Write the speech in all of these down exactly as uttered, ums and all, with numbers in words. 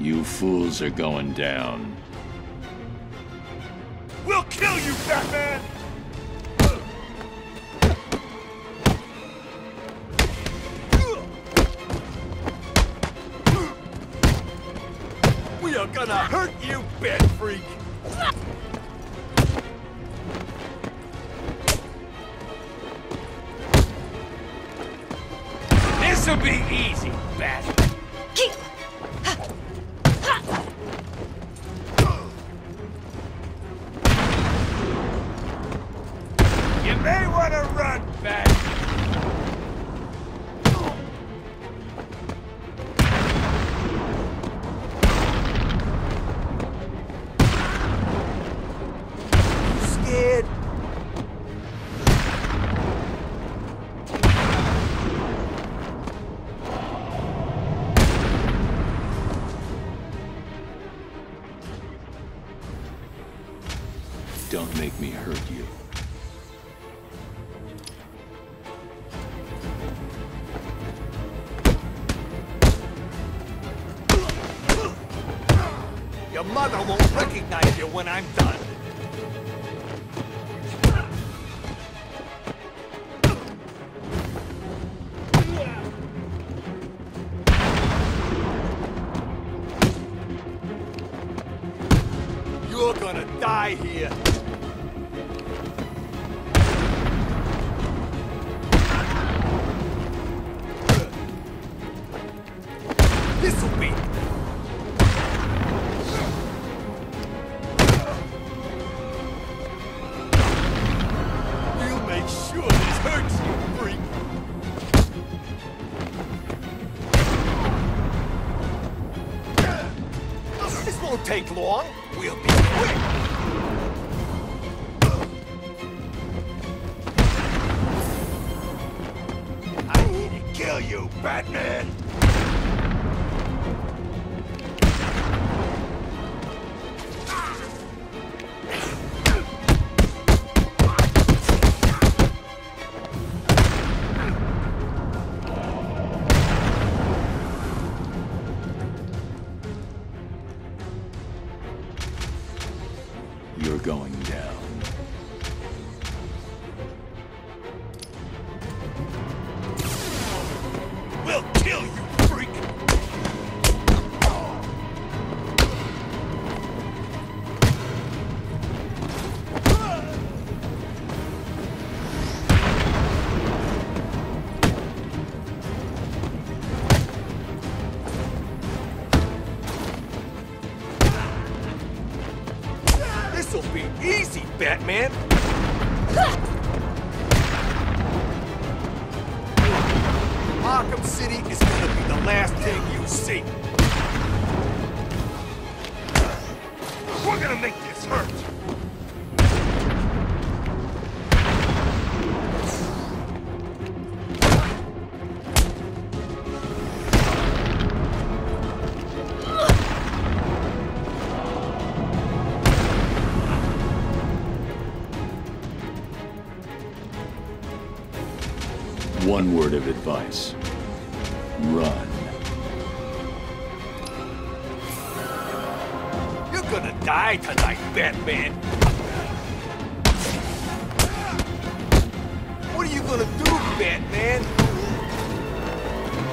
You fools are going down. We'll kill you, Batman! We are gonna hurt you, Bat Freak! This'll be easy, Bat. You may want to run, Bat. Scared? Don't make me hurt you. Your mother won't recognize you when I'm done. You're gonna die here. This'll be. We'll make sure this hurts you, freak. This won't take long. We'll be quick. I'm here to kill you, Batman. You're going down. We'll kill you, freak! This'll be easy, Batman! Arkham City is gonna be the last thing you see. We're gonna make this hurt! One word of advice. Run. You're gonna die tonight, Batman! What are you gonna do, Batman?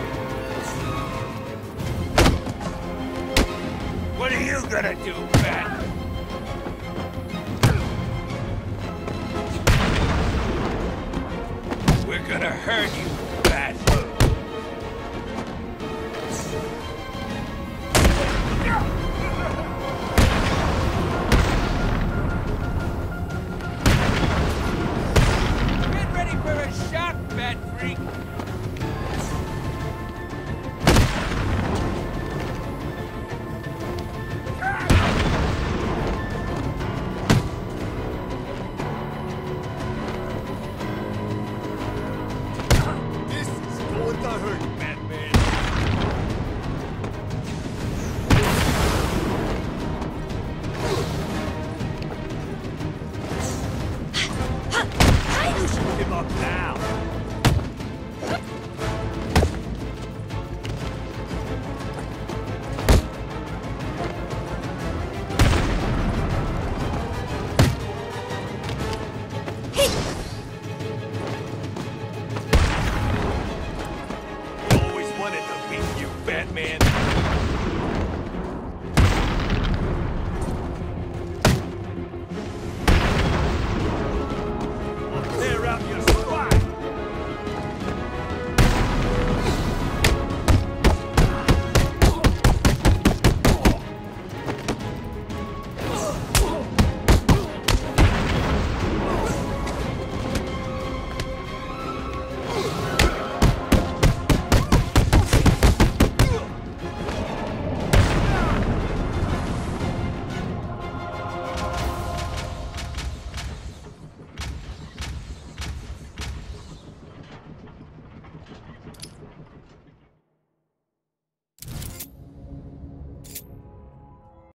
What are you gonna do, Bat?